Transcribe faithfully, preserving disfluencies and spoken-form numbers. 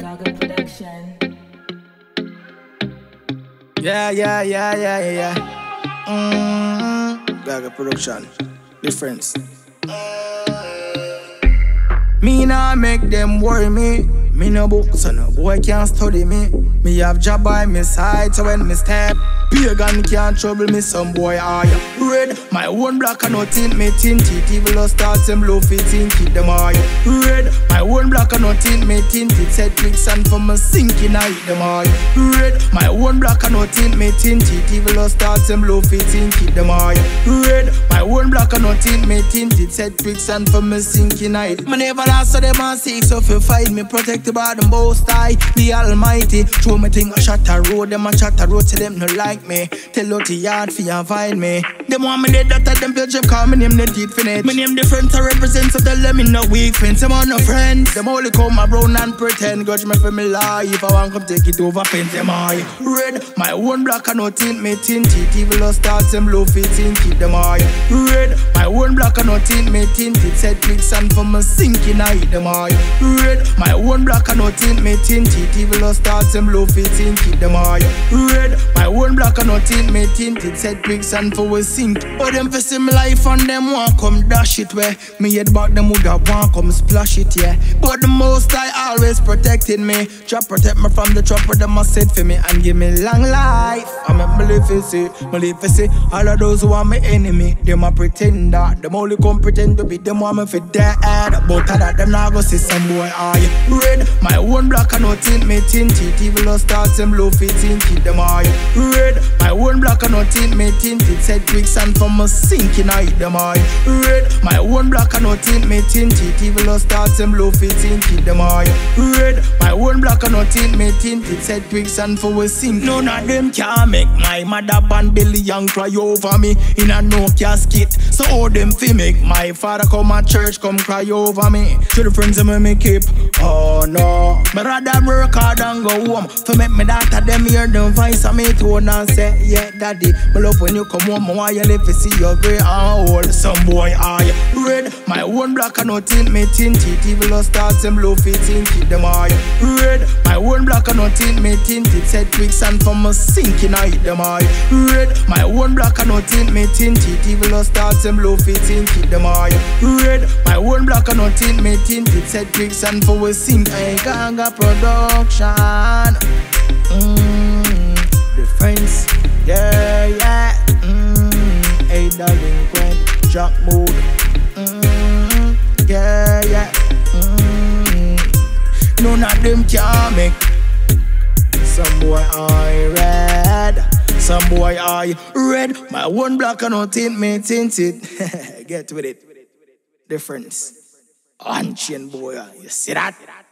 Gaga Production. Yeah, yeah, yeah, yeah, yeah, yeah. Mm-hmm. Gaga Production. Difference. Me nah make them worry me. Me no book, so no boy can't study me. Me have job by my side, so when me step, pagan can't trouble me. Some boy are ya red. My own black and no tint me tint it. Evil or start them blow fit tint it. Them are ya red. My own black and no tint me tint it. Set clicks and for me sinking I eat them are ya red. My own black and no tint me tint it. Evil or start them blow fit tint it. Them are ya red. My own black and no tint me tint it. Set clicks and for me sinking I eat. Me never lost so them and seek, so if you find me protected by the most high, the almighty. Throw me thing a shot a road, them a shot a road, to them no like me. Tell out the yard fi and find me. Them want me dead, that a them page call me name the teeth finite. Me name different to represent, so tell them me no weak friends. Them want no friends, them only come around and pretend. Grudge me for me life, I want come take it over, paint them eye red. My own black and no tint me tint it. Evil or start them low fit tint it. Them eye red. My own black and no tint me tint it. Set clicks and for me sinking I eat them eye red. My own black and no tint me tint it. Evil or start them low fit tint it. Them eye red. My own black and no tint me tint it. Set bricks and for we sink. But them for see me life and them want come dash it where me head back them woulda want come splash it, yeah. But the most I always protected me. Try protect me from the trap where them a set for me and give me long life. I make me live for see, me live for see. All of those who are my enemy, them a pretend that. Them only come pretend to be them want me for dead. But I that them not go see some boy eye red. My own black and no tint me tint it. Evil or start them low fit tint it. Them eye red. My own black and no tint me tint it. Set bricks and for me sinking I eat them eye red. My own black and no tint me tint it. Evil or start them low fit tint it. Them eye red. My own black and no tint me tint it. Set bricks and for we sink. None of them can make my mother and Billy Young cry over me in a no casket. So all them fi make my father come at church come cry over me. To the friends of me me keep. Oh no, me rather work hard and go home. For make me daughter them hear them voice of me tone and say, yeah daddy, me love when you come home. I want you live to see your grey and old. Some boy eye red. My own black and no tint me tint it. Evil or start them low fit tint it. Them eye red. My own black and no tint me tint it. Set bricks and for me sinking I eat them eye red. My own black and no tint me tint it. Evil or start them low fit tint it. Them eye red. My own black and no tint me tint it. Set bricks and for we sink. I Gaga Production. Mm, difference. Yeah, yeah. Mm, a delinquent drop mood. Mm, yeah, yeah. Mm, none of them can make. Some boy eye red. Some boy eye red. My one black and no tint me tint it. Get with it. Difference. Unchained boy, you see that?